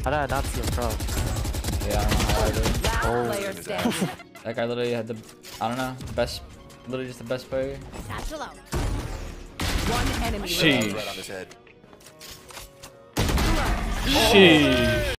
How did I not see him pro? Yeah, I don't know how I did. Player standing. That guy literally had the, I don't know, best, literally just the best player. Satchel out. One enemy. Sheesh. Right on his head. Sheesh.